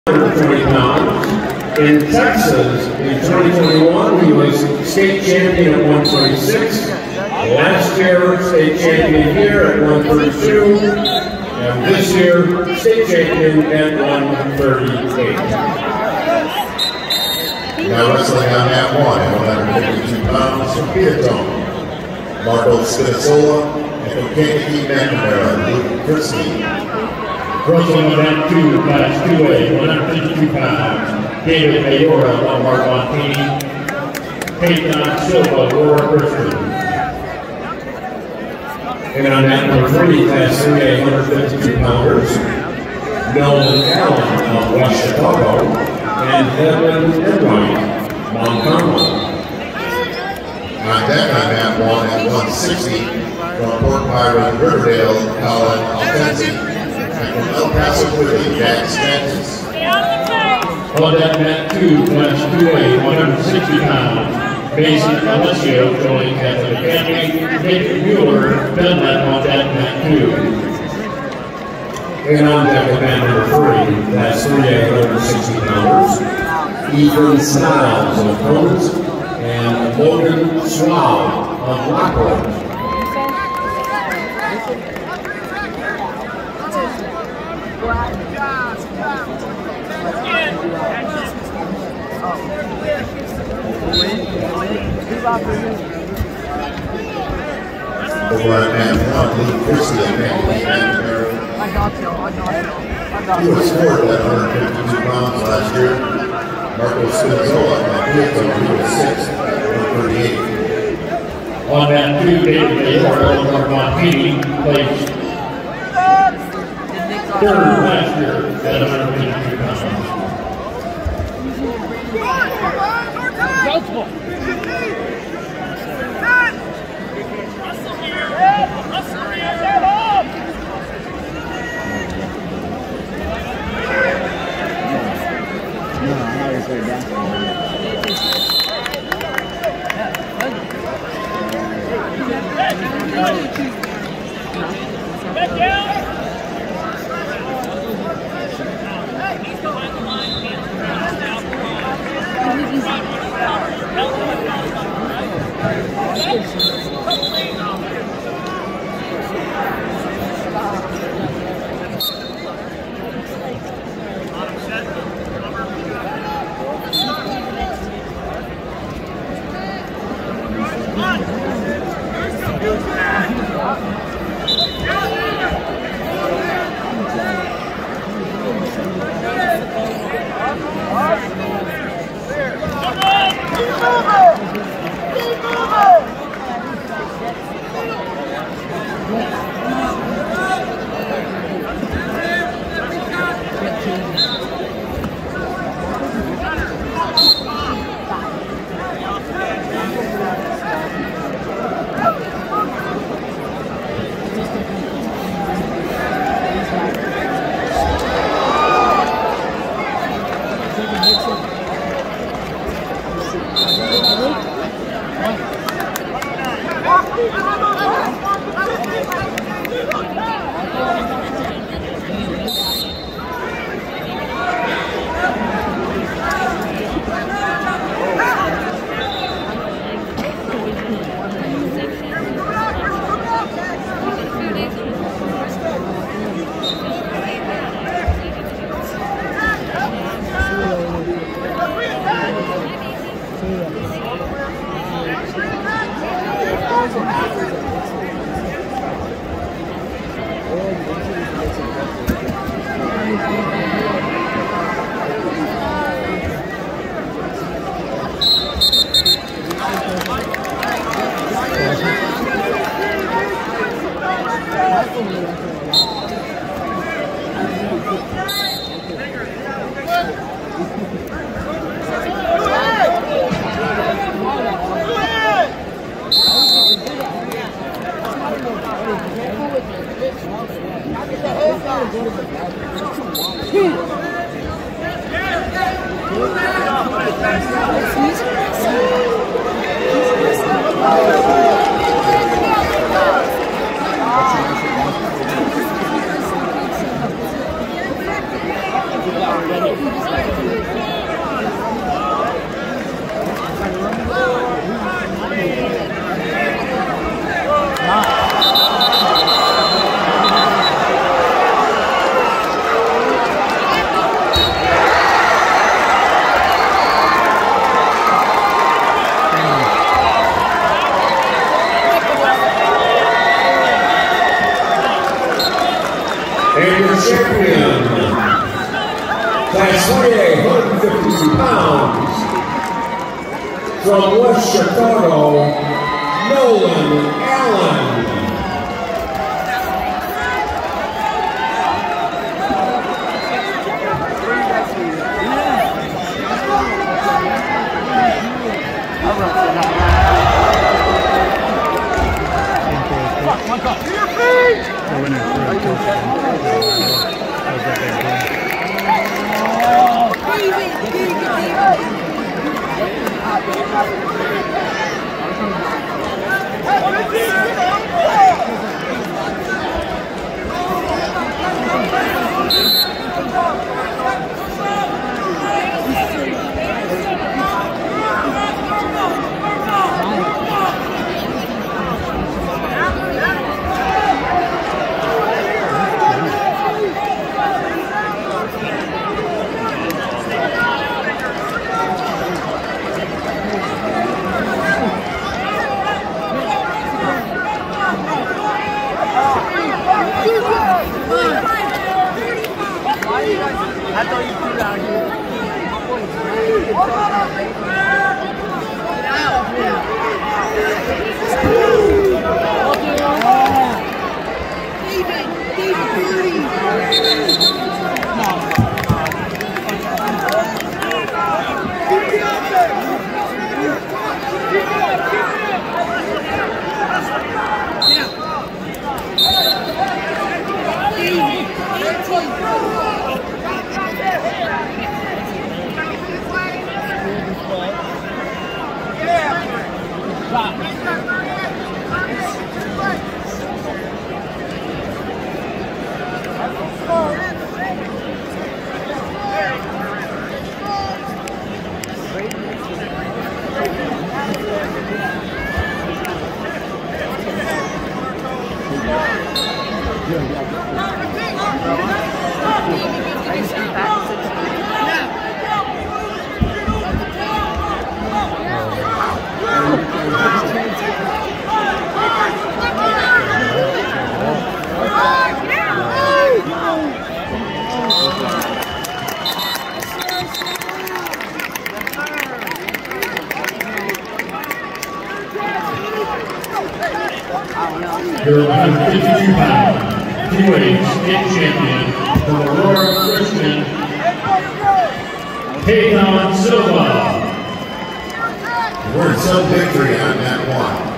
120 pounds. In Texas, in 2021, he was state champion at 126. Last year, state champion here at 132. And this year, state champion at 138. Now wrestling on mat 1 at 152 pounds from Peatone, Marco Spinazzola, and from Kankakee McNamara, Luke Christie. Wrestling on mat 2, class 2A, 152 pounds, David Mayora, Mark Montini, Peyton Silva, Laura Christie. And on mat number 3, class 3A, 152 pounders, Nolan Allen of West Chicago, and Evan Enright, Montgomery. On deck on mat 1 at 160, from Port Byron, Riverdale, Colin Altensi, and from El Paso, Whitley, Jack Stantis. On deck mat 2, class 2A, 160 pounds, Mason Alessio, joining Catholic Academy, Nick Mueller, Belmont on deck mat 2. And on deck at mat number 3, class 3A, 160 pounders, Ethan Styles of Cones, and Logan Swab of Lockwood. Over at mat 1, Luke Christie of Kankakee McNamara. He was scored at 152 pounds last year. Marco Spinazzola of Peatone, he was 6th at 138. On mat 2, David Mayora, Mark Montini, placed 3rd last year at 152 pounds. And your champion, class 28, 152 pounds, from West Chicago, Nolan Allen. I thought you threw out here. Your 152-pound heavyweight state champion from Aurora, Christian, Peyton Silva. We're in some victory on that one.